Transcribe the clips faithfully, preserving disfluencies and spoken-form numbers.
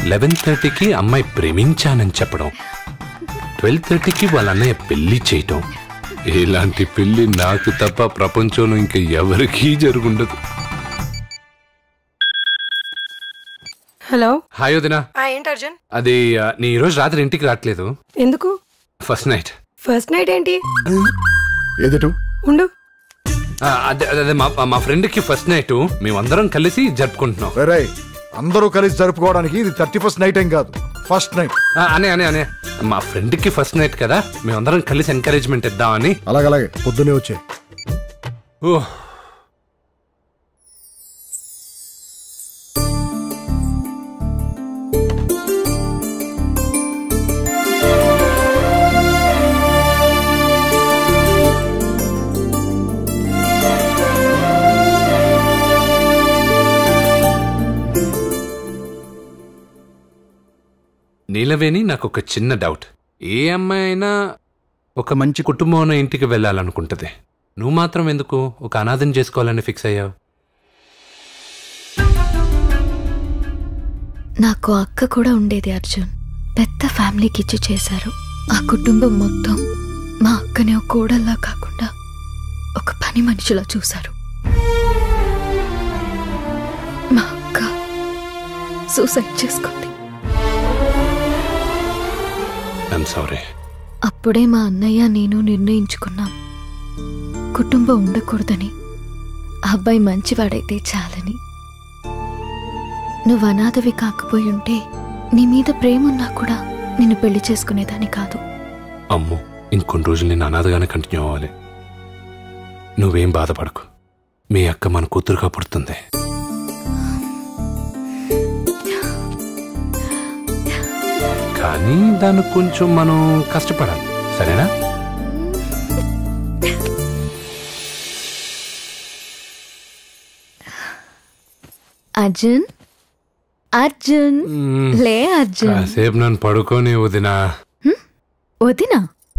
Eleven థర్టీకి అమ్మాయి ప్రేమించానని చెప్పడం, ట్వెల్వ్ థర్టీకి వాళ్ళ అన్నయ్య పెళ్లి చేయటం, ఇలాంటి పెళ్లి నాకు తప్ప ప్రపంచంలో ఇంకా ఎవరికీ జరుగుండదు. హలో. హాయ్ వదినా. ఏంటి అర్జున్? అది నీ ఈరోజు రాత్రి ఇంటికి రావట్లేదు. ఎందుకు? First night. ఫస్ట్ నైట్ ఏంటి? ఏదటు ఉండు. అదే అదే మా ఫ్రెండ్ కి ఫస్ట్ నైట్ మేమందరం కలిసి జరుపుకుంటున్నాం. అందరూ కలిసి జరుపుకోవడానికి ఇది థర్టీ ఫస్ట్ నైట్ ఏం కాదు, ఫస్ట్ నైట్. అనే అనే అనే మా ఫ్రెండ్ కి ఫస్ట్ నైట్ కదా, మేమందరం కలిసి ఎంకరేజ్మెంట్ ఇద్దామని. అలాగే అలాగే పొద్దునే వచ్చే. ఓ నీలవేణి, నాకు ఒక చిన్న డౌట్. ఏ అమ్మాయి అయినా ఒక మంచి కుటుంబం ఇంటికి వెళ్ళాలనుకుంటుంది, నువ్వు మాత్రం ఎందుకు ఒక అనాథం చేసుకోవాలని ఫిక్స్ అయ్యావు? నాకు అక్క కూడా ఉండేది అర్జున్. పెద్ద ఫ్యామిలీకి ఇచ్చి చేశారు. ఆ కుటుంబం మొత్తం మా అక్కని ఒక కోడల్లా కాకుండా ఒక పని మనిషిలా చూశారు. మా అక్క సూసైడ్ చేసుకుంది. అప్పుడే మా అన్నయ్య నేను నిర్ణయించుకున్నాం, కుటుంబం ఉండకూడదని. ఆ అబ్బాయి మంచివాడైతే చాలని. నువ్వు అనాథవి కాకపోయి ఉంటే నీ మీద ప్రేమున్నా కూడా నిన్ను పెళ్లి చేసుకునేదాన్ని కాదు. అమ్మో, ఇంకొన్ని రోజులు నేను అనాథగానే కంటిన్యూ అవ్వాలి. నువ్వేం బాధపడకు, మీ అక్క మన కూతురుగా పుడుతుంది. కానీ దానికి కొంచెం మనం కష్టపడాలి, సరేనా? అర్జున్ అర్జున్ లే అర్జున్, కాసేపు నన్ను పడుకోని. వదినా వదినా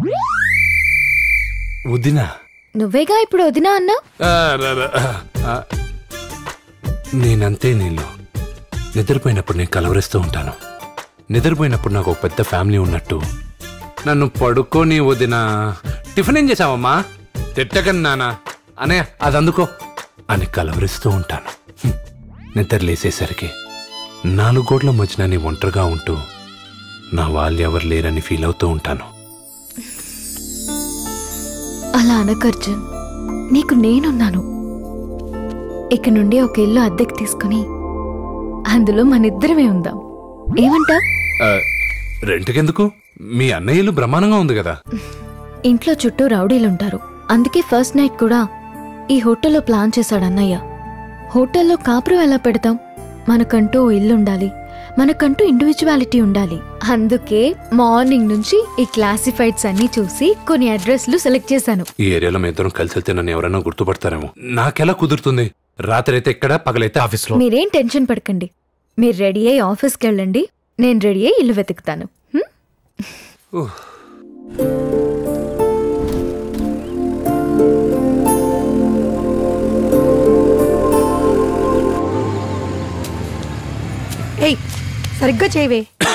వదినా నువ్వేగా ఇప్పుడు వదినా అన్నా. నేనంతే. నేను నిద్రపోయినప్పుడు నేను కలవరిస్తూ ఉంటాను. నిద్రపోయినప్పుడు నాకు ఒక పెద్ద ఫ్యామిలీ ఉన్నట్టు నన్ను పడుకోని. వదినా టిఫిన్ ఏం చేసావమ్మా? తిట్టకని నానా అనే అది అందుకో అని కలవరిస్తూ ఉంటాను. నిద్ర లేసేసరికి నాలుగు గోడ్ల మధ్యన నీ ఒంటరిగా ఉంటూ నా వాళ్ళు ఎవరు లేరని ఫీల్ అవుతూ ఉంటాను. అలా అనకర్జున్, నీకు నేనున్నాను. ఇక నుండి ఒక ఇల్లు అద్దెకి తీసుకుని అందులో మనిద్దరమే ఉందాం, ఏమంటా? రెంట్కెందుకు? మీ అన్నయ్యలు బ్రహ్మాండంగా ఉంది కదా. ఇంట్లో చుట్టూ రౌడీలుంటారు, అందుకే ఫస్ట్ నైట్ కూడా ఈ హోటల్లో ప్లాన్ చేశాడు అన్నయ్య. హోటల్లో కాపురం ఎలా పెడతాం? మనకంటూ ఓ ఇల్లుండాలి, మనకంటూ ఇండివిజువాలిటీ ఉండాలి. అందుకే మార్నింగ్ నుంచి ఈ క్లాసిఫైడ్స్ అన్ని చూసి కొన్ని అడ్రస్లు సెలెక్ట్ చేశాను. ఈ ఏరియాలో మీ ఇద్దరం కలిసి వెళ్తే నన్ను ఎవరైనా గుర్తుపడతారేమో. నాకెలా కుదురుతుంది? రాత్రి అయితే ఇక్కడ, పగలైతే ఆఫీస్లో. మీరేం టెన్షన్ పడకండి. మీరు రెడీ అయ్యి ఆఫీస్కి వెళ్ళండి, నేను రెడీ అయ్యి ఇల్లు వెతుకుతాను. ఏయ్, సరిగ్గా చేయవే.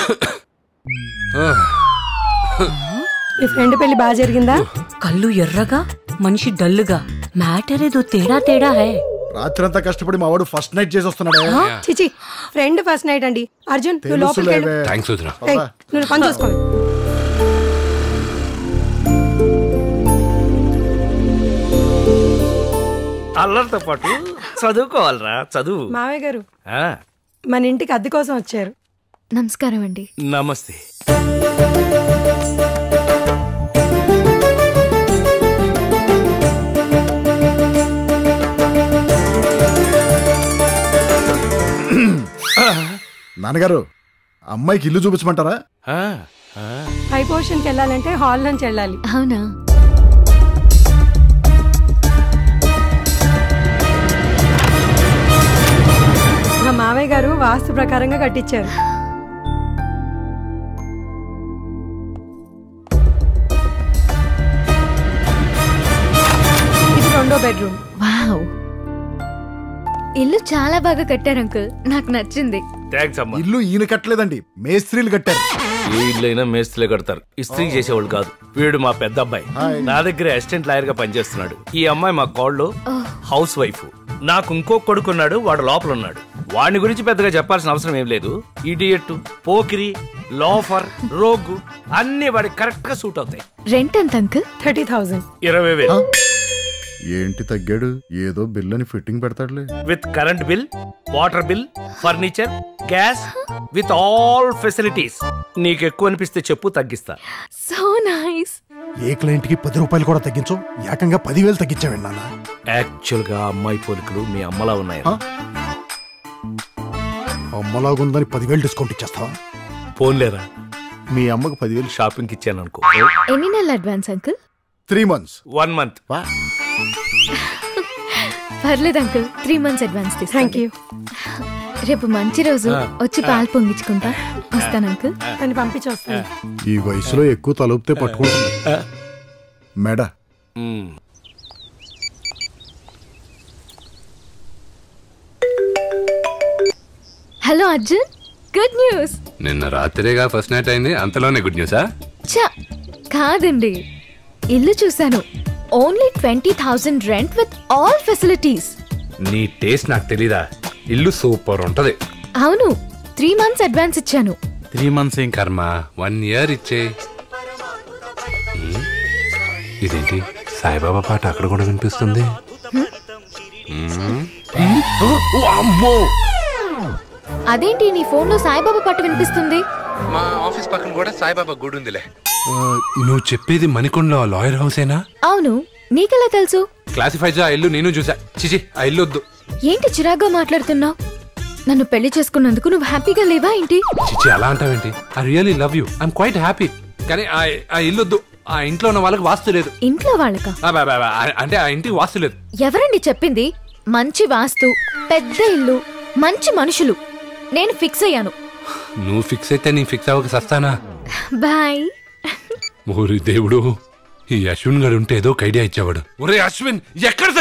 మీ ఫ్రెండ్ పెళ్లి బాగా జరిగిందా? కళ్ళు ఎర్రగా, మనిషి డల్లుగా, మ్యాటర్ ఏదో తేడా తేడా హై. రాత్రంతా కష్టపడి మా వాడు ఫస్ట్ నైట్ చేసి వస్తున్నాడు. చిచి, ఫ్రెండ్ ఫస్ట్ నైట్ అండి. అర్జున్, నువ్వు లోపలికి వెళ్ళు. థాంక్స్ వదినా. ఏయ్, నువ్వు పని చూసుకో. అల్లరితో పాటు చదువుకోవాలరా, చదువు. మావయ్య గారు మన ఇంటికి అద్దె కోసం వచ్చారు. నమస్కారం అండి. నమస్తే. నాన్నగారు, అమ్మాయికి ఇల్లు చూపించమంటారా? పై పోర్షన్కి వెళ్ళాలంటే హాల్ నుంచి వెళ్ళాలి. అవునా? మా మావయ్య గారు వాస్తు ప్రకారంగా కట్టించారు. ఇది రెండో బెడ్రూమ్. వావ్, ఇల్లు చాలా బాగా కట్టారు అంకుల్, నాకు నచ్చింది. థ్యాంక్స్ అమ్మా. ఇల్లు ఈయన కట్టలేదండి, మేస్త్రీలు కట్టారు. ఏ ఇల్లైనా మేస్త్రీలే కడతారు, ఇస్త్రీ చేసేవాళ్ళు కాదు. వీడు మా పెద్ద అబ్బాయి, నా దగ్గర అసిస్టెంట్ లాయర్ గా పనిచేస్తున్నాడు. ఈ అమ్మాయి మా కోళ్ళు హౌస్ వైఫ్. నాకు ఇంకో కొడుకున్నాడు, వాడు లోపల ఉన్నాడు. వాడిని గురించి పెద్దగా చెప్పాల్సిన అవసరం ఏం లేదు. ఇడియట్, పోకిరి, లోఫర్, రోగు అన్ని వాడికి కరెక్ట్ గా సూట్ అవుతాయి. రెంట్ ఎంత అంకుల్? Thirty thousand. ఇరవై వేలు ఏంటి తగ్గాడు? ఏదో బిల్ అని ఫిట్టింగ్ పెడతాడులే. With current bill, water bill, furniture, gas, with all facilities. నీకు ఎక్కువ అనిపిస్తే చెప్పు, తగ్గిస్తా. So nice. ఏ క్లయింట్ కి పది రూపాయలు కూడా తగ్గించు, ఏకంగా పదివేలు తగ్గించావు నాన్న. యాక్చువల్ గా అమ్మాయి పోలికలు మీ అమ్మలా ఉన్నాయి. అమ్మలాగుందని పదివేలు డిస్కౌంట్ ఇచ్చేస్తావా? పోన్లేరా, మీ అమ్మకు పదివేలు షాపింగ్ కి ఇచ్చాను అనుకో. ఎన్ని నెలల advance uncle? Three months. One month. పర్లేదు అంకుల్, త్రీ మంత్స్ అడ్వాన్స్ తీసు. Thank you. రేపు మంచి రోజు, వచ్చి పాలు పొంగించుకుంటా. వస్తాను అంకుల్. తను పంపించి వస్తాను. ఈ వయసులో ఎక్కువ తలుపుతే పట్టుకుంటుంది మేడ. Hello Arjun, good news. నిన్న రాత్రిగా ఫస్ట్ నైట్ అయింది, అంతలోనే గుడ్ న్యూసా? చా కాదండి, ఇల్లు చూశాను. Only twenty thousand rent with all facilities. నీ టేస్ట్ నాకు తెలీదా? ఇల్లు సూపర్ ఉంటది. అవును, త్రీ మంత్స్ అడ్వాన్స్ ఇచ్చాను. త్రీ మంత్స్ ఏం కర్మ, వన్ ఇయర్ ఇచ్చే. ఇదేంటి సాయిబాబా పాట అక్కడ కూడా వినిపిస్తుంది? అదేంటి నీ ఫోన్ లో సాయిబాబా పాట వినిపిస్తుంది? మా ఆఫీస్ పక్కన కూడా సాయిబాబా గుడి ఉందిలే. నువ్వు చెప్పేది మణికొండలో లాయర్ హౌసేనా? అవును, నీకెలా తెలుసు? క్లాసిఫైడ్ ఆ ఇల్లు నేను చూసా. చిచి, ఆ ఇల్లు వద్దు. ఏంటి చిరాగ్గా మాట్లాడుతున్నావు? నన్ను పెళ్లి చేసుకున్నందుకు నువ్వు హ్యాపీగా లేవా ఏంటి? చిచి, అలా అంటావేంటి? I really love you, I'm quite happy. కానీ ఆ ఇల్లు వద్దు. ఆ ఇంట్లో ఉన్న వాళ్ళకి వాస్తు లేదు. ఇంట్లో వాళ్ళకా? అంటే ఆ ఇంటికి వాస్తు లేదు. ఎవరండి చెప్పింది? మంచి వాస్తు, పెద్ద ఇల్లు, మంచి మనుషులు. నేను ఫిక్స్ అయ్యాను. నువ్వు ఫిక్స్ అయితే నేను ఫిక్స్ అవ్వక సస్తానా? బాయ్. ఓరి దేవుడు, ఈ అశ్విన్ గారు ఉంటే ఏదో ఒక ఐడియా ఇచ్చేవాడు. ఒరే అశ్విన్, ఎక్కడ